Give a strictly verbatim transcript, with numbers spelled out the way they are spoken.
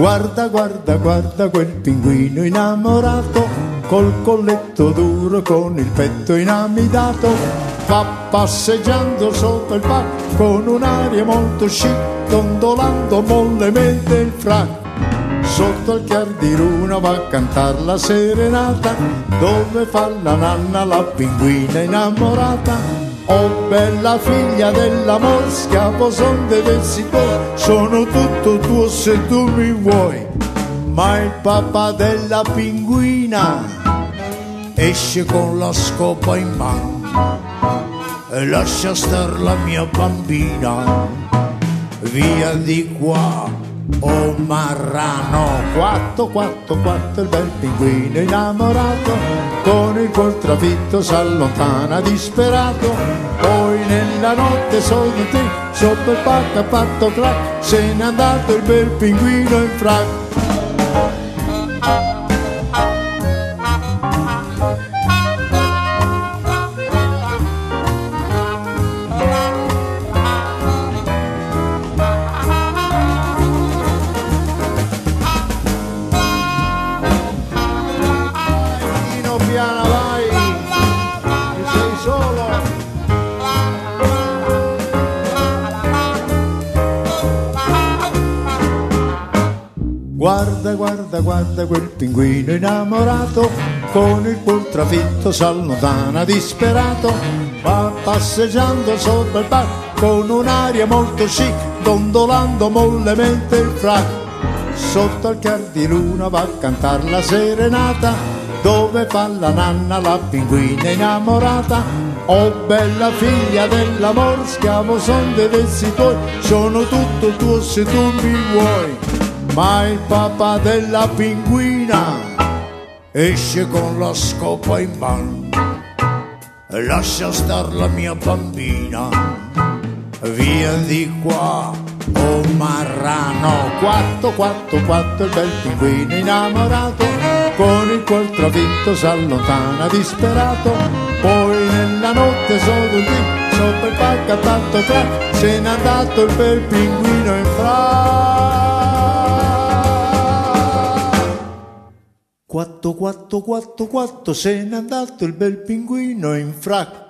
Guarda, guarda, guarda quel pinguino innamorato, col colletto duro, con il petto inamidato, va passeggiando sopra il parco con un'aria molto chic, dondolando mollemente il frac. Sotto al chiar di luna va a cantar la serenata, dove fa la nanna la pinguina innamorata. Oh bella figlia dell'amor, schiavo son del sicuro, sono tutto tuo se tu mi vuoi. Ma il papà della pinguina esce con la scopa in mano e lascia star la mia bambina, via di qua. Oh marrano, quattro, quattro, quattro, il bel pinguino innamorato, con il cuor trafitto s'allontana disperato. Poi nella notte solo te, sopra il pacco ha fatto clac, se n'è andato il bel pinguino in frac. Vai, che sei solo. Guarda, guarda, guarda quel pinguino innamorato, con il cuor trafitto s'allontana disperato, va passeggiando sopra il parco con un'aria molto chic, dondolando mollemente il frac. Sotto al chiar di luna va a cantar la serenata, dove fa la nanna la pinguina innamorata. Oh bella figlia dell'amor, schiavo son dei vezzi tuoi, sono tutto tuo se tu mi vuoi. Ma il papà della pinguina esce con la scopa in mano e lascia star la mia bambina, via di qua. Oh marrano, quattro, quattro, quattro, il bel pinguino innamorato, con il cuor trafitto s'allontana disperato. Poi nella notte solo lì, sopra il pacco ha fatto crack, se n'è andato il bel pinguino in frac. Quattro, quattro, quattro, quattro, se n'è andato il bel pinguino in frac.